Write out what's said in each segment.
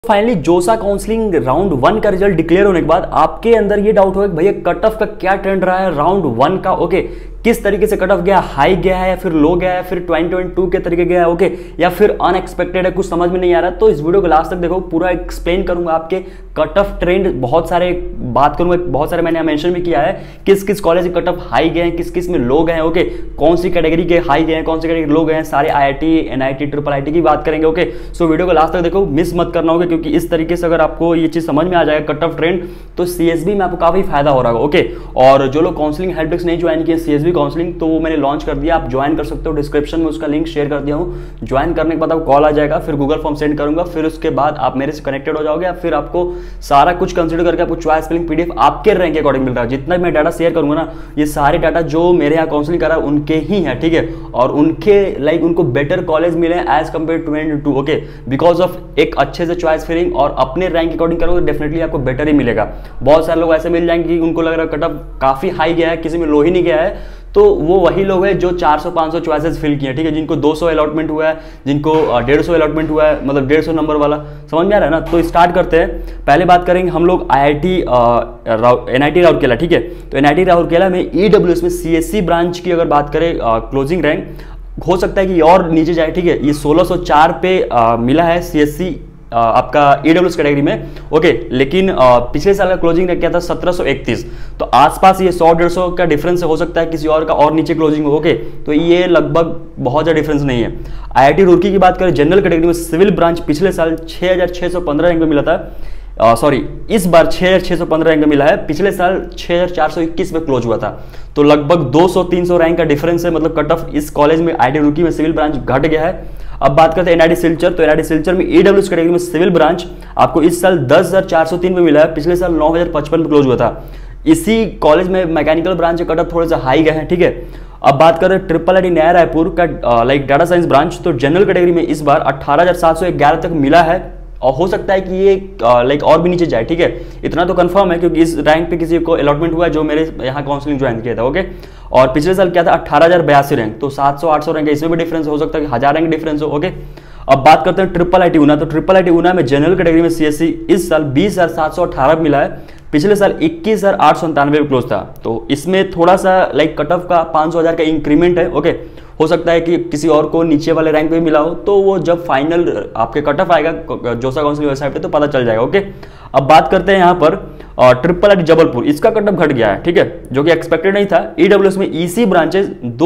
Finally जोसा counselling round 1 का result declare होने के बाद आपके अंदर ये डाउट होगा कि भैया कट ऑफ का क्या ट्रेंड रहा है राउंड 1 का। ओके, किस तरीके से कट ऑफ गया, हाई गया है या फिर लो गया है, फिर 2022 के तरीके गया है, ओके, या फिर अनएक्सपेक्टेड है, कुछ समझ में नहीं आ रहा। तो इस वीडियो को लास्ट तक देखो, पूरा एक्सप्लेन करूंगा आपके कट ऑफ ट्रेंड, बहुत सारे बात करूंगा, बहुत सारे मैंने मेंशन भी किया है किस किस कॉलेज के कट ऑफ हाई गए हैं, किस किस में लो गए हैं, ओके, कौन सी कैटेगरी के हाई गए हैं, कौन सी कैटेगरी लो गए हैं, सारे आईआईटी, एनआईटी, ट्रिपल आईटी की बात करेंगे। ओके, सो वीडियो को लास्ट तक देखो, मिस मत करना होगा, क्योंकि इस तरीके से अगर आपको ये चीज समझ में आ जाएगा कट ऑफ ट्रेंड, तो सीएसबी में आपको काफी फायदा हो रहा होगा। ओके, और जो लोग काउंसलिंग हेल्प डेस्क नहीं ज्वाइन किए सीएसबी काउंसलिंग, तो मैंने लॉन्च कर दिया, आप ज्वाइन कर सकते हो, डिस्क्रिप्शन में उसका लिंक शेयर कर दिया हूं। ज्वाइन करने के बाद आपको कॉल आ जाएगा, फिर गूगल फॉर्म सेंड करूंगा, फिर उसके बाद आप मेरे से कनेक्टेड हो जाओगे, फिर आपको सारा कुछ कंसीडर करके आपको चॉइस फिलिंग पीडीएफ आपके रैंक के अकॉर्डिंग मिल रहा है। जितना मैं डाटा शेयर करूंगा ना, ये सारे डाटा जो मेरे यहाँ काउंसलिंग करा उनके ही है, ठीक है, और उनके लाइक उनको बेटर कॉलेज मिले as compare to 2022। Okay, because of एक अच्छे से चॉइस फिलिंग और अपने रैंक के अकॉर्डिंग करोगे, डेफिनेटली आपको बेटर ही मिलेगा। बहुत सारे लोग ऐसे मिल जाएंगे कि उनको लग रहा है कट ऑफ काफी हाई गया है, किसी में लो ही नहीं गया है, तो वो वही लोग हैं जो 400-500 चॉइसेस फिल किए, ठीक है, जिनको 200 अलॉटमेंट हुआ है, जिनको 150 अलॉटमेंट हुआ है, मतलब 150 नंबर वाला, समझ में आ रहा है ना। तो स्टार्ट करते हैं। पहले बात करेंगे हम लोग आईआईटी एनआईटी राउरकेला, ठीक है। तो एनआईटी राउरकेला में ईडब्ल्यूएस में सीएससी ब्रांच की अगर बात करें, क्लोजिंग रैंक हो सकता है कि और नीचे जाए, ठीक है। ये 1604 पे मिला है सीएससी आपका ईडब्ल्यूएस कैटेगरी में, ओके, लेकिन पिछले साल का क्लोजिंग रैंक क्या था, 1731। तो आसपास ये 100-150 का डिफरेंस हो सकता है, किसी और का और नीचे क्लोजिंग हो, ओके, तो ये लगभग बहुत ज़्यादा डिफरेंस नहीं है। आईआईटी रुड़की की बात करें, जनरल कैटेगरी में सिविल ब्रांच पिछले साल 6615 रैंक में मिला था, सॉरी इस बार 6615 रैंक में मिला है, पिछले साल 6421 में क्लोज हुआ था। तो लगभग 200-300 रैंक का डिफरेंस है, मतलब कट ऑफ इस कॉलेज में आईआईटी रुड़की में सिविल ब्रांच घट गया है। अब बात करते हैं एनआईटी सिलचर। तो एनआईटी सिलचर में ईडब्ल्यूएस कैटेगरी में सिविल ब्रांच आपको इस साल 10,403 में मिला है, पिछले साल 9,055 में क्लोज हुआ था। इसी कॉलेज में मैकेनिकल ब्रांच के कट ऑफ थोड़े से हाई गए हैं, ठीक है। अब बात करें ट्रिपल आईटी नया रायपुर का लाइक डाटा साइंस ब्रांच, तो जनरल कैटेगरी में इस बार 18,711 तक मिला है, और हो सकता है कि ये लाइक और भी नीचे जाए, ठीक है। इतना तो कंफर्म है क्योंकि इस रैंक पे किसी को अलॉटमेंट हुआ है जो मेरे यहाँ काउंसलिंग ज्वाइन किया था, ओके। और पिछले साल क्या था, 18,082 रैंक, तो 700-800 रैंक है, इसमें भी डिफरेंस हो सकता है कि 1000 रैंक डिफरेंस हो, ओके। अब बात करते हैं ट्रिपल आईटी ऊना। तो ट्रिपल आईटी ऊना में जनरल कैटेगरी में सीएससी इस साल 20,718 मिला है, पिछले साल 21,897 में क्लोज था। तो इसमें थोड़ा सा लाइक कट ऑफ का 500-1000 का इंक्रीमेंट है, ओके। हो सकता है कि किसी और को नीचे वाले रैंक पे मिला हो, तो वो जब फाइनल आपके कट ऑफ आएगा जोसा काउंसिल वेबसाइट पे तो पता चल जाएगा, ओके। अब बात करते हैं यहाँ पर ट्रिपल आईटी जबलपुर, इसका कट ऑफ घट गया है, ठीक है, जो कि एक्सपेक्टेड नहीं था। ईडब्ल्यूएस में ईसी ब्रांचेस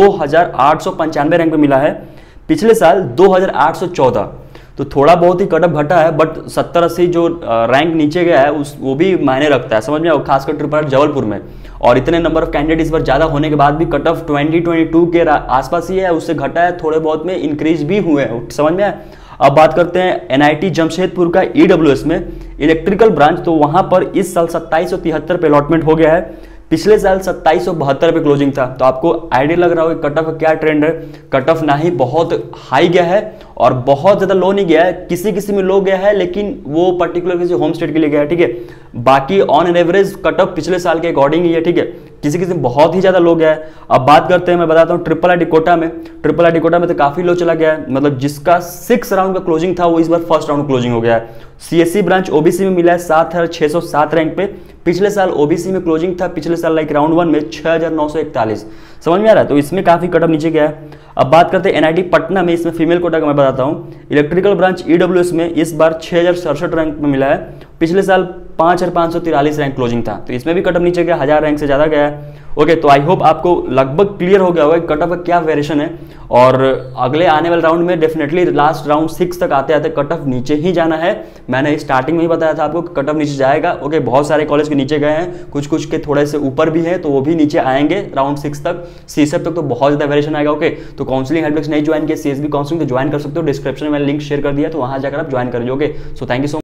2895 रैंक पे मिला है, पिछले साल 2814। तो थोड़ा बहुत ही कट ऑफ घटा है, बट 70-80 जो रैंक नीचे गया है वो भी मायने रखता है, समझ में, खासकर ट्रिपल आईटी जबलपुर में। और इतने नंबर ऑफ कैंडिडेट इस बार ज्यादा होने के बाद भी कट ऑफ 2022 के आसपास ही है, उससे घटा है, थोड़े बहुत में इंक्रीज भी हुए हैं, समझ में आया। अब बात करते हैं एनआईटी जमशेदपुर का ईडब्ल्यूएस में इलेक्ट्रिकल ब्रांच, तो वहां पर इस साल 2773 पे अलॉटमेंट हो गया है, पिछले साल 2772 पे क्लोजिंग था। तो आपको आइडिया लग रहा होगा कट ऑफ का क्या ट्रेंड है। कट ऑफ ना ही बहुत हाई गया है और बहुत ज्यादा लो नहीं गया है, किसी किसी में लो गया है, लेकिन वो पर्टिकुलर किसी होम स्टेट के लिए गया है, ठीक है। बाकी on an average cut off पिछले साल के अकॉर्डिंग ही है, ठीक है, किसी किसी में बहुत ही ज्यादा लो गया है। अब बात करते हैं, मैं बताता हूँ ट्रिपल आईटी कोटा में। ट्रिपल आईटी कोटा में तो काफी लो चला गया है, मतलब जिसका 6 राउंड का क्लोजिंग था वो इस बार फर्स्ट राउंड क्लोजिंग हो गया है। सीएससी ब्रांच ओबीसी में मिला है 7,607 रैंक पे, पिछले साल ओबीसी में क्लोजिंग था, पिछले साल लाइक राउंड 1 में 6,941, समझ में आ रहा है। तो इसमें काफी कट ऑफ नीचे गया है। अब बात करते हैं एनआईटी पटना में, इसमें फीमेल कोटा का मैं बताता हूँ। इलेक्ट्रिकल ब्रांच ईडब्ल्यूएस में इस बार 6,067 रैंक में मिला है, पिछले साल 5,543 रैंक क्लोजिंग था। तो इसमें भी कट ऑफ नीचे गया, 1000 रैंक से ज्यादा गया है, ओके। तो आई होप आपको लगभग क्लियर हो गया होगा कट ऑफ का क्या वेरिएशन है, और अगले आने वाले राउंड में डेफिनेटली लास्ट राउंड 6 तक आते आते कट ऑफ नीचे ही जाना है। मैंने स्टार्टिंग में ही बताया था आपको कट ऑफ नीचे जाएगा, ओके। बहुत सारे कॉलेज के नीचे गए हैं, कुछ कुछ के थोड़े से ऊपर भी है, तो वो भी नीचे आएंगे राउंड 6 तक, सीसेप तक तो बहुत ज्यादा वेरिएशन आएगा, ओके। तो काउंसलिंग हेल्प डेस्क नहीं ज्वाइन किया, सीएसबी काउंसलिंग तो ज्वाइन कर सकते हो, डिस्क्रिप्शन में लिंक शेयर कर दिया, तो वहां जाकर आप ज्वाइन करिए, okay. So thank you so much.